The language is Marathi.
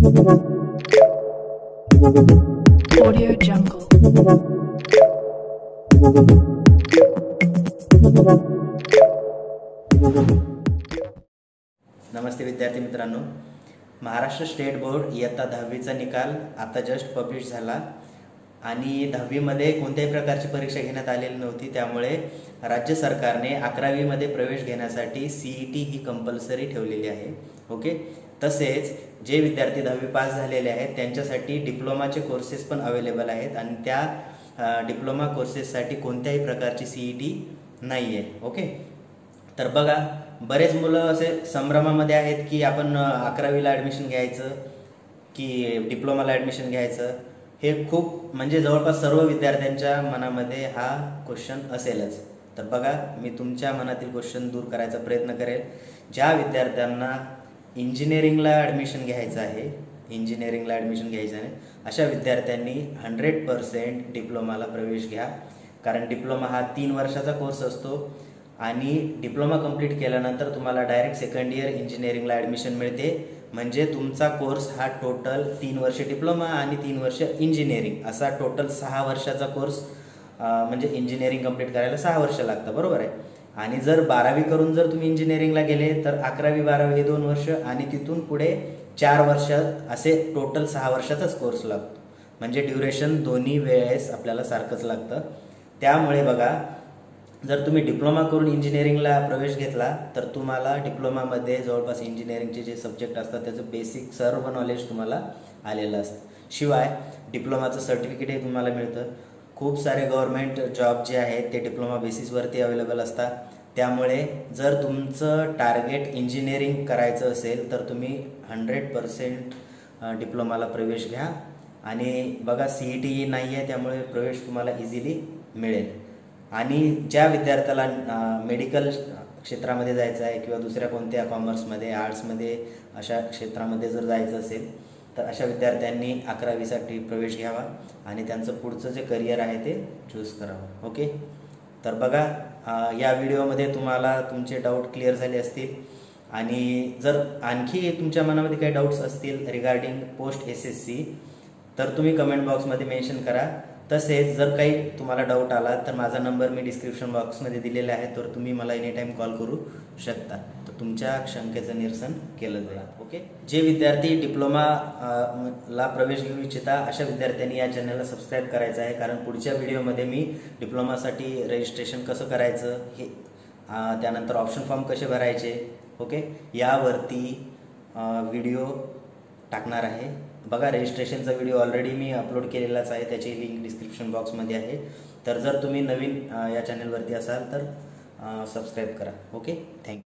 Audio Jungle. नमस्ते विद्यार्थी मित्रांनो, महाराष्ट्र स्टेट बोर्ड इयत्ता 10वीचा निकाल आता जस्ट पब्लिश झाला आणि 10वी मध्ये कोणत्याही प्रकारची परीक्षा घेण्यात आलेली नव्हती। त्यामुळे राज्य सरकारने 11वी मध्ये प्रवेश घेण्यासाठी सीईटी ही कंपल्सरी ठेवलेली आहे। ओके, तसेच जे विद्यार्थी 10वी पास झालेले आहेत त्यांच्यासाठी डिप्लोमाचे कोर्सेस पण अवेलेबल आहेत आणि त्या डिप्लोमा कोर्सेससाठी कोणत्याही प्रकारची सीईटी नाहीये। ओके, तर बघा, बरेच मुलं असे संभ्रमामध्ये आहेत की आपण 11वीला ॲडमिशन घ्यायचं की डिप्लोमाला ॲडमिशन घ्यायचं। हे खूप म्हणजे जवळपास सर्व विद्यार्थ्यांच्या मनामध्ये हा क्वेश्चन असेलच। तर बघा, मी तुमच्या मनातील क्वेश्चन दूर करायचा प्रयत्न करेल। ज्या विद्यार्थ्यांना इंजिनिअरिंगला ॲडमिशन घ्यायचं आहे, अशा विद्यार्थ्यांनी 100% डिप्लोमाला प्रवेश घ्या। कारण डिप्लोमा हा 3 वर्षाचा कोर्स असतो आणि डिप्लोमा कंप्लीट केल्यानंतर तुम्हाला डायरेक्ट सेकंड इयर इंजिनिअरिंगला ॲडमिशन मिळते। म्हणजे तुमचा कोर्स हा टोटल 3 वर्ष डिप्लोमा आणि 3 वर्ष इंजिनिअरिंग असा टोटल 6 वर्षाचा कोर्स, म्हणजे इंजिनिअरिंग कंप्लीट करायला 6 वर्ष लागतं, बरोबर आहे। आणि जर 12वी करून जर तुम्ही इंजिनिअरिंगला गेले तर 11वी 12वी हे 2 वर्ष आणि तिथून पुढे 4 वर्ष असे टोटल 6 वर्षाचाच कोर्स लागतो। म्हणजे ड्युरेशन दोन्ही वेळेस आपल्याला सारखंच लागतं। त्यामुळे बघा, जर तुम्ही डिप्लोमा करून इंजिनिअरिंगला प्रवेश घेतला तर तुम्हाला डिप्लोमामध्ये जवळपास इंजिनिअरिंगचे जे सब्जेक्ट असतात त्याचं बेसिक सर्व नॉलेज तुम्हाला आलेलं असतं। शिवाय डिप्लोमाचं सर्टिफिकेटही तुम्हाला मिळतं। खूप सारे गव्हर्नमेंट जॉब जे आहेत ते डिप्लोमा बेसिसवरती अवेलेबल असतात। त्यामुळे जर तुमचं टार्गेट इंजिनिअरिंग करायचं असेल तर तुम्ही 100% डिप्लोमाला प्रवेश घ्या। आणि बघा, सीईटी नाही आहे त्यामुळे प्रवेश तुम्हाला इझिली मिळेल। आणि ज्या विद्यार्थ्याला मेडिकल क्षेत्रामध्ये जायचं आहे किंवा दुसऱ्या कोणत्या कॉमर्समध्ये, आर्ट्समध्ये अशा क्षेत्रामध्ये जर जायचं असेल तर अशा विद्यार्थ्यांनी 11वीसाठी प्रवेश घ्यावा आणि त्यांचं पुढचं जे करिअर आहे ते चूज करावं। ओके, तर बघा, या व्हिडिओमध्ये तुम्हाला तुमचे डाऊट क्लिअर झाले असतील। आणि जर आणखी तुमच्या मनामध्ये काही डाऊट्स असतील रिगार्डिंग पोस्ट SSC तर तुम्ही कमेंट बॉक्समध्ये मेन्शन करा। तसेच जर काही तुम्हाला डाऊट आला तर माझा नंबर मी डिस्क्रिप्शन बॉक्समध्ये दिलेला आहे, तर तुम्ही मला एनी टाईम कॉल करू शकता, तर तुमच्या शंकेचं निरसन केलं जाईल। ओके, जे विद्यार्थी डिप्लोमाला प्रवेश घेऊ इच्छिता अशा विद्यार्थ्यांनी या चॅनलला सबस्क्राईब करायचं आहे। कारण पुढच्या व्हिडिओमध्ये मी डिप्लोमासाठी रजिस्ट्रेशन कसं करायचं हे, त्यानंतर ऑप्शन फॉर्म कसे भरायचे, ओके, यावरती व्हिडिओ टाकणार आहे। बघा, रजिस्ट्रेशनचा व्हिडिओ ऑलरेडी मी अपलोड केलेलाच आहे, त्याची लिंक डिस्क्रिप्शन बॉक्समध्ये आहे। तर जर तुम्ही नवीन या चॅनलवरती असाल तर सबस्क्राईब करा। Okay, thank you.